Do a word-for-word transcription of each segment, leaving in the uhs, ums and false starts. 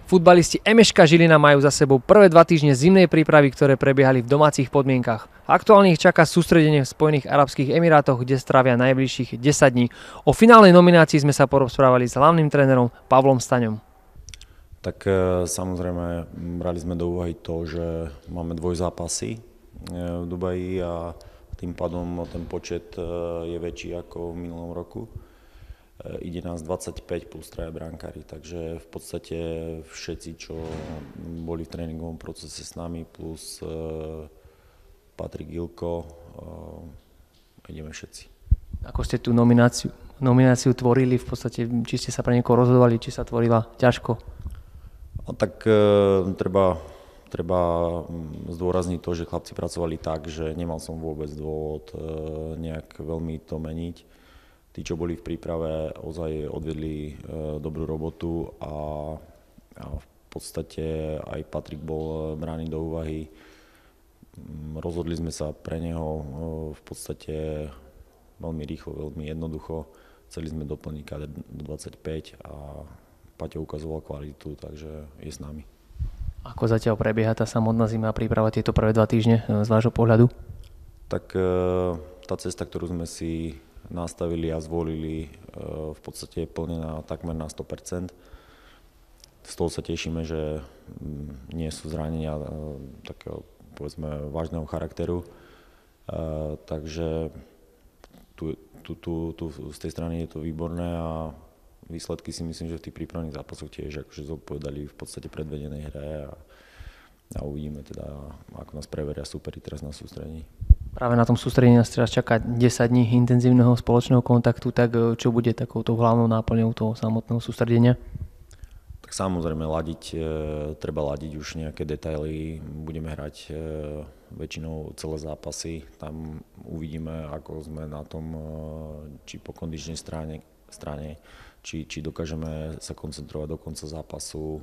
Futbalisti Emeška Žilina majú za sebou prvé dva týždne zimnej prípravy, ktoré prebiehali v domácich podmienkach. Aktuálne ich čaká sústredenie v Spojených arabských emirátoch, kde strávia najbližších desať dní. O finálnej nominácii sme sa porozprávali s hlavným trénerom Pavlom Staňom. Tak samozrejme brali sme do úvahy to, že máme dvojzápasy v Dubaji a tým pádom ten počet je väčší ako v minulom roku. Ide nás dvadsaťpäť plus traja brankári, takže v podstate všetci, čo boli v tréningovom procese s nami, plus Patrik Gilko, ideme všetci. Ako ste tú nomináciu, nomináciu tvorili, v podstate, či ste sa pre niekoho rozhodovali, či sa tvorila ťažko? No, tak e, treba, treba zdôrazniť to, že chlapci pracovali tak, že nemal som vôbec dôvod e, nejak veľmi to meniť. Tí, čo boli v príprave, ozaj odvedli e, dobrú robotu a, a v podstate aj Patrik bol braný do úvahy. Rozhodli sme sa pre neho e, v podstate veľmi rýchlo, veľmi jednoducho. Chceli sme doplniť káder do dvadsaťpäť a Paťo ukazoval kvalitu, takže je s nami. Ako zatiaľ prebieha tá samotná zimná príprava tieto prvé dva týždne z vášho pohľadu? Tak e, tá cesta, ktorú sme si nastavili a zvolili, v podstate je plnená takmer na sto percent. Z toho sa tešíme, že nie sú zranenia takého, povedzme, vážneho charakteru. Takže tu, tu, tu, tu z tej strany je to výborné a výsledky si myslím, že v tých prípravných zápasoch tiež akože zodpovedali v podstate predvedenej hre a, a uvidíme teda, ako nás preveria superi teraz na sústredení. Práve na tom sústredení nás teraz čaká desať dní intenzívneho spoločného kontaktu, tak čo bude takouto hlavnou náplňou toho samotného sústredenia? Tak samozrejme, ladiť, e, treba ladiť už nejaké detaily, budeme hrať e, väčšinou celé zápasy, tam uvidíme, ako sme na tom, e, či po kondičnej strane, strane či, či dokážeme sa koncentrovať do konca zápasu. E,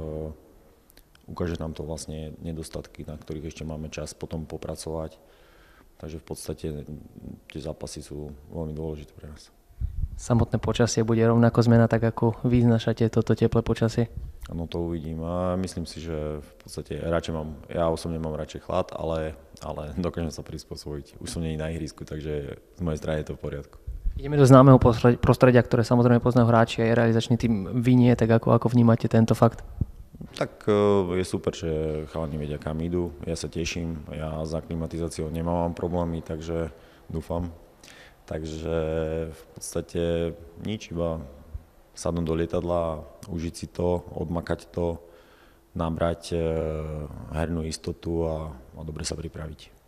ukáže nám to vlastne nedostatky, na ktorých ešte máme čas potom popracovať. Takže v podstate tie zápasy sú veľmi dôležité pre nás. Samotné počasie bude rovnako zmena, tak ako vy znašate toto teplé počasie? No to uvidím a myslím si, že v podstate radšej mám, ja osobne mám radšej chlad, ale, ale dokážem sa prispôsobiť. Už som nie na ihrisku, takže z mojej strany je to v poriadku. Ideme do známeho prostredia, ktoré samozrejme poznajú hráči a je realizačný tým vy nie, tak ako, ako vnímate tento fakt? Tak je super, že chalani vedia, kam idú. Ja sa teším, ja za klimatizáciou nemám problémy, takže dúfam. Takže v podstate nič, iba sadnúť do lietadla, užiť si to, odmakať to, nabrať hernú istotu a, a dobre sa pripraviť.